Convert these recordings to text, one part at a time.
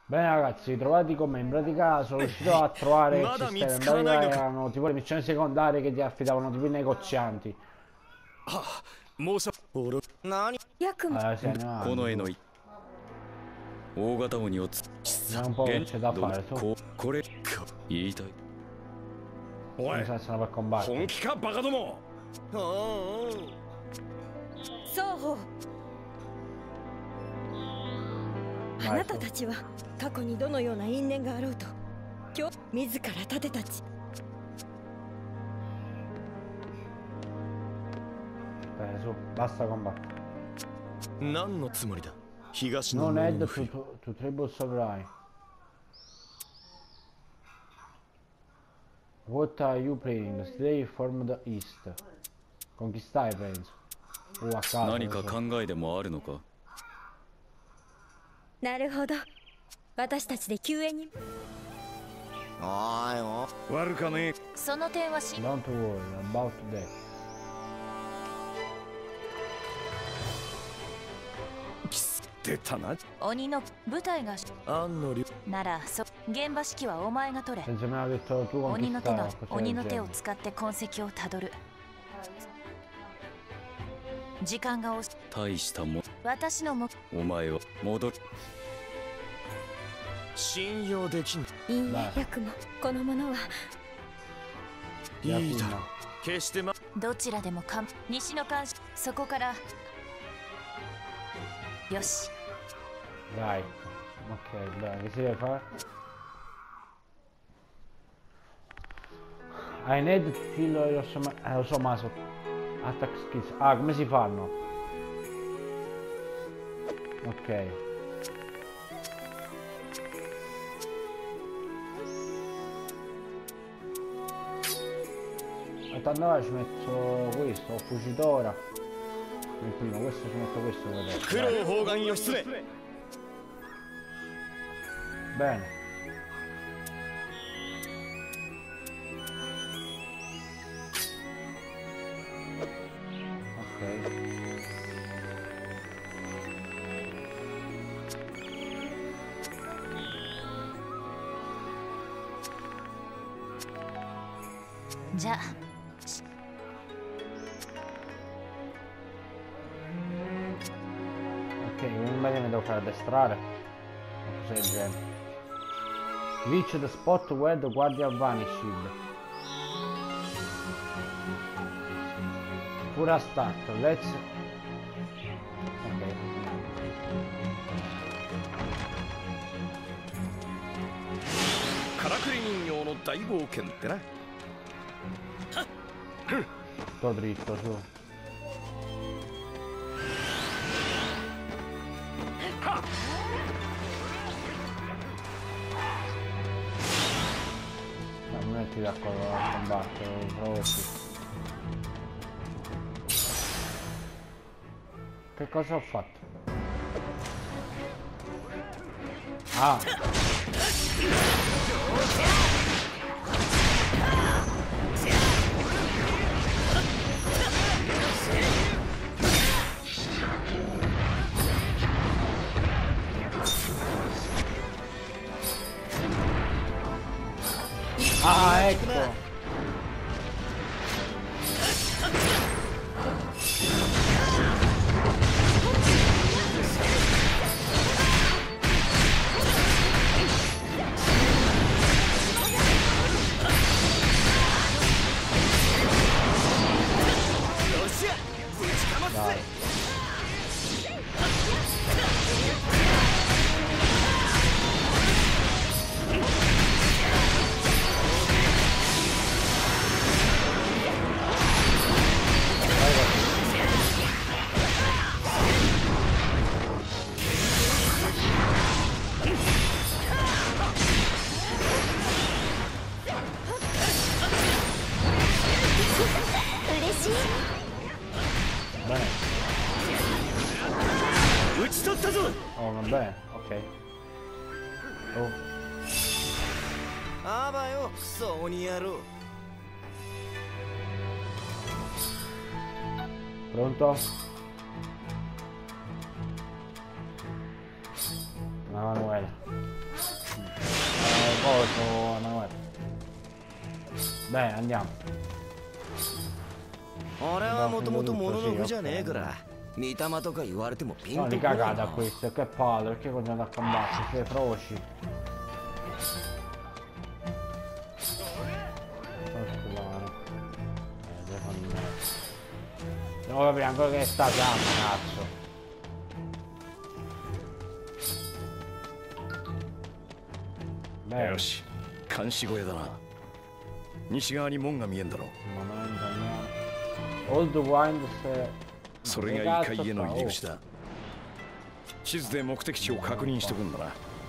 Bene ragazzi, ritrovati con me. In pratica sono riuscito a trovare il sistema. In pratica erano tipo le missioni secondarie che ti affidavano tipo i negozianti. Se ne vanno tu. Vediamo un po' che c'è da fare su. Mi sa sono per combattere. あなたたちは過去にどのような因縁があろうと今日自ら立てたち Su, basta combattere. 何のつもりだ? No need to tribute samurai. What are you playing? Stay from the east. Conquistai penso. A caso. 何か考えでもあるのか? なるほど私たちで救援においお悪かねえその点はし Don't worry about that. 出たな鬼の部隊があんのりなら現場指揮はお前が取れ Senza me l'ha detto tu 鬼の手 conquistare の qualcosa 鬼 del の手を genere. 使って痕跡をたどる時間が押し大したも私のもお前は戻る信用できんいいえ役もこの者はいいだろ決してどちらでもか西の監視そこからよし Dai. Ok, bene, che si deve fare? I need to feel your lo so ma so attack skills. Ah, come si fanno? Ok. Allora ci metto questo, fucitora. Il primo, questo ci metto questo per adesso. Bene. Ok. Già. Ok, quindi mi devo fare addestrare. Cosa del genere. Reach the spot where the guardian vanished. Pura start, let's... Ok. からくり人形の大冒険ってな Sto dritto, su. Non metti d'accordo a combattere, provo qui. Che cosa ho fatto? Ah! Ah, ecco! Dai. Bene. Oh, va bene, ok. Oh. Ah, va io, so, Oniaro. Pronto? Manuela. coso, Emanuele. Bene, andiamo. 俺はもともとモノノフじゃねえから見たまとか言われてもピン No, と di こない cagata な questo, che palle, perché continuate a combattere, siete feroci. Devo capire ancora che sta fiamma, cazzo. Bene. よし監視小屋だな西側に門が見えんだろう Momento, andiamo. Old Winds. それが1階への入り口だ地図で目的地を確認してくんだな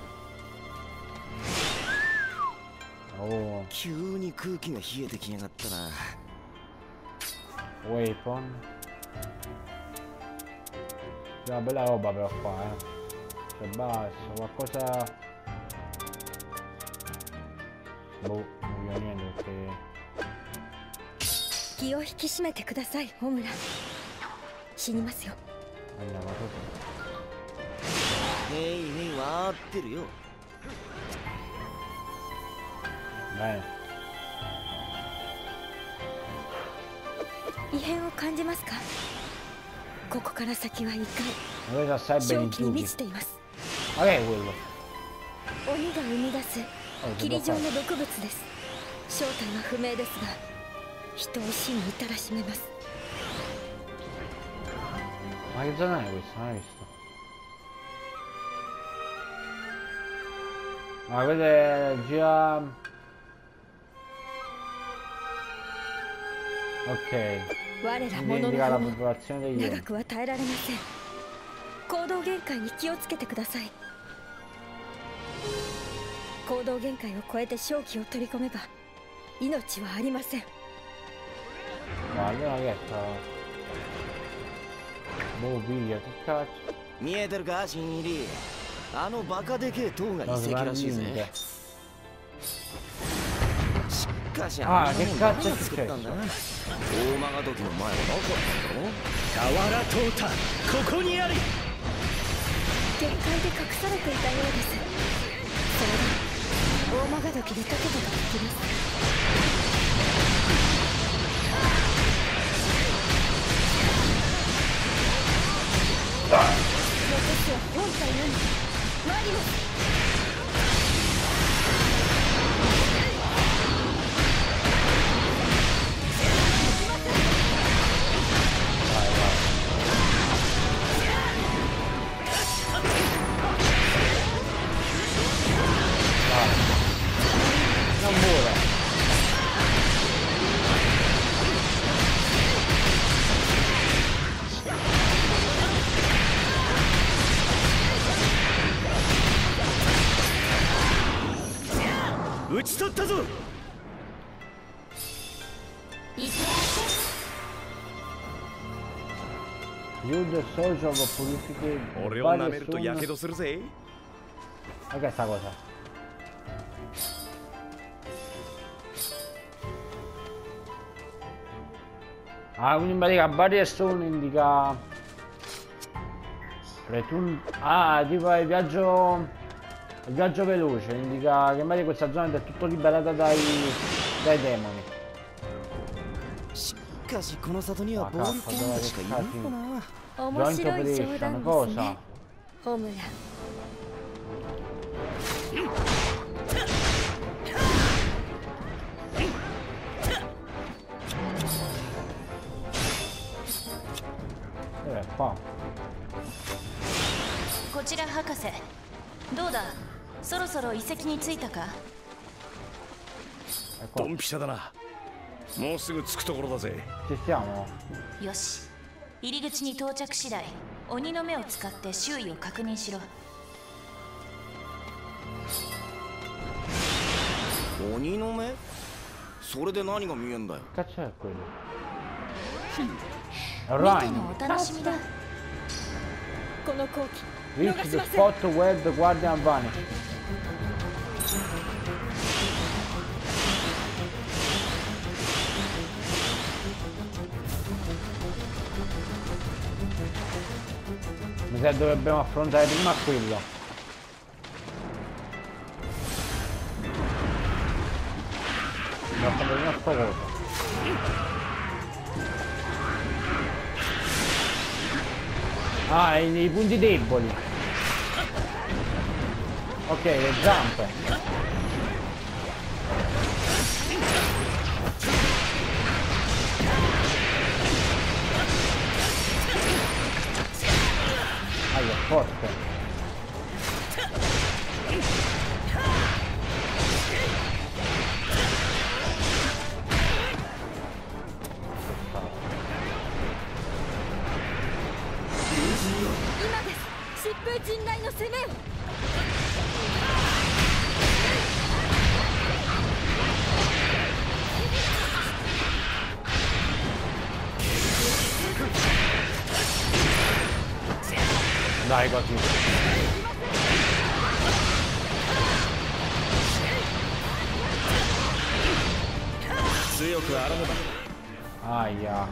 Oh, 急に空気が冷えてきやがったな weapon. C'è una bella roba però qua, C'è basso, qualcosa. Boh, non vi ho niente perché. 気を引き締めてください、ホムラ。死にますよ。 Andiamo così. へいへいわーってるよ Bene. 異変を感じますか？ここから先は異 Noi già sai 界、 bene 正気に i 満ち trucchi. ています。 Ma che è quello? 鬼が生み出す霧状の毒物です。正体は不明ですが、人を死に至らしめます。 Ma che zona è questa? Non hai visto? Ma questa è già. Ok. 我ら Quindi モノ indica la ノフも popolazione degli 長 enti. くは耐えられません。行動限界に気をつけてください。行動限界を超えて正気を取り込めば命はありません。 Ma allora che sta. Boh, piglia, che cazzo. 見えてるか新入りあのバカでけえ塔が遺跡らしいぜしかしあんなもん誰が作ったんだ大魔が時の前はなかったんだろ俵トータここにあり限界で隠されていたようです。それが大魔が時で解けたと聞きます。 残すは本体のみ。マリモス。 Non muore. Use the social purificate. 俺を舐めるとやけどするぜ Ma che è sta cosa? Ah, quindi in pratica Barrier Stone indica. Ah, tipo il viaggio. Il viaggio veloce, indica che magari questa zona è tutto liberata dai demoni. しかしこの里には暴力団しかいないのかな面白い冗談ですね。ホムラ。 Qua. こちら博士どうだそろそろ遺跡に着いたか È ド qua. ンピシャだなもうすぐ着くところだぜ Ci stiamo? よし入り口に到着次第鬼の目を使って周囲を確認しろ鬼の目それで何が見えんだよ Che cazzo è quello? 見て Rhino. のお楽しみだこの好機 Reach 逃し the ません。 spot where the guardian vanished. Mi sa che dobbiamo affrontare prima quello. fatto prima sto coso. Ah, i punti deboli. Ok, le zampe. Aia, forte. Dai così. Aia.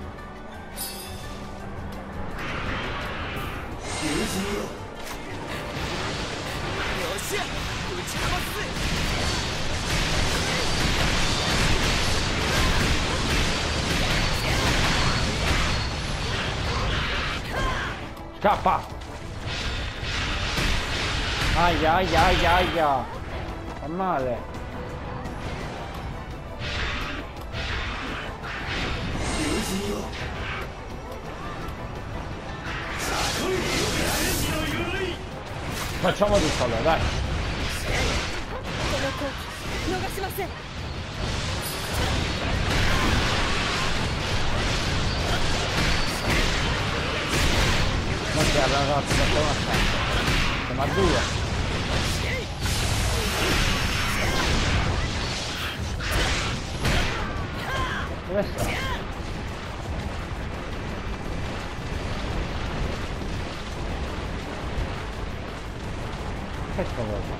Scappa! Aia, aia, aia, aia! Fa male! Facciamo tutto allora, dai! Ma che la ragazza facciamo una stanza! Siamo a due! Dove sta? Che sto cosa?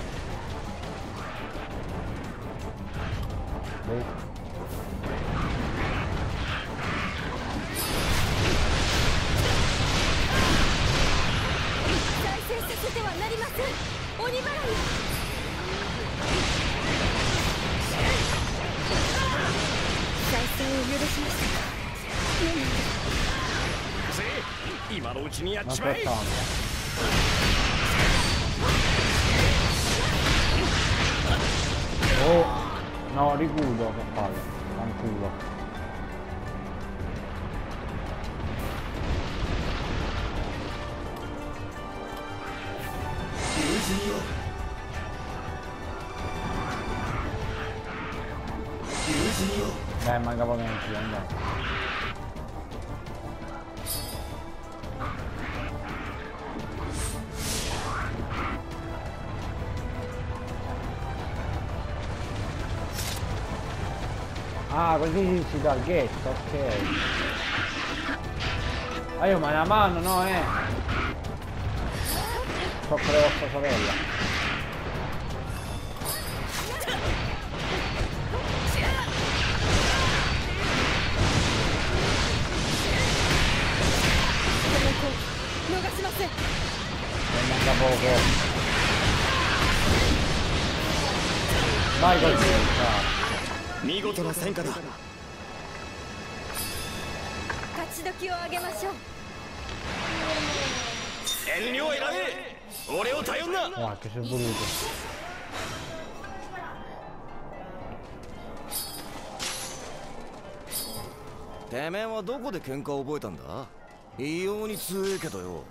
Non aspettando. Oh, no, richiudo che palle, fanculo. Dai, manca poco non ci andiamo. Ah, così si dà il ghetto, ok. Ah, io ma la mano, no, soffre la vostra sorella. Ne manca poco. Vai così, ciao. 見事な戦果だ。 勝ち時をあげましょう。 遠慮はいらねえ。俺を頼んな。 Guarda che sei voluto. てめえはどこで喧嘩を覚えたんだ？異様に強えけどよ。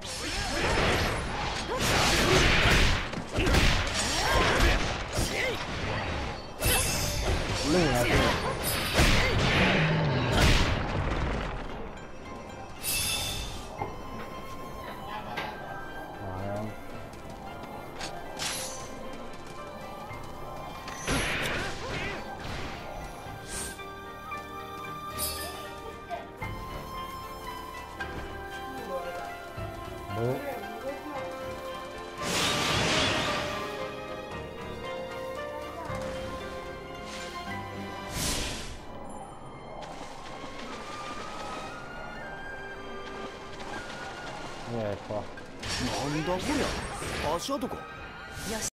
Luna, sì. Ecco. なんだこりゃ。足跡か。 よし。